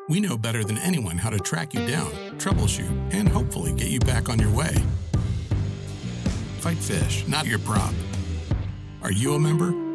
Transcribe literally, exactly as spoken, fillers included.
We know better than anyone how to track you down, troubleshoot, and hopefully get you back on your way. Fight fish, not your prop. Are you a member?